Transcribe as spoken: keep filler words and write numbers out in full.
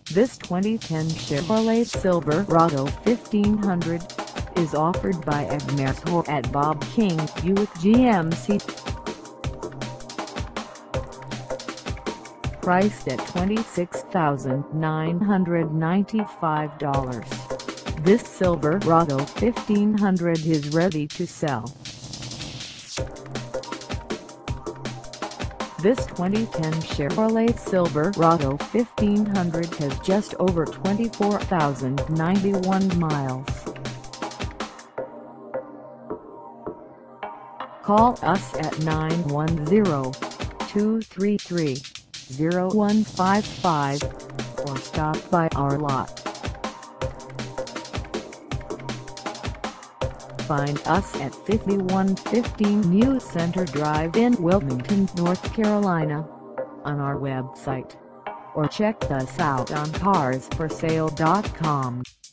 This twenty ten Chevrolet Silverado fifteen hundred is offered by Meshaw at Bob King Buick G M C. Priced at twenty-six thousand nine hundred ninety-five dollars, this Silverado fifteen hundred is ready to sell. This twenty ten Chevrolet Silverado fifteen hundred has just over twenty-four thousand ninety-one miles. Call us at nine one zero, two three three, zero one five five or stop by our lot. Find us at fifty-one fifteen New Center Drive in Wilmington, North Carolina, on our website, or check us out on cars for sale dot com.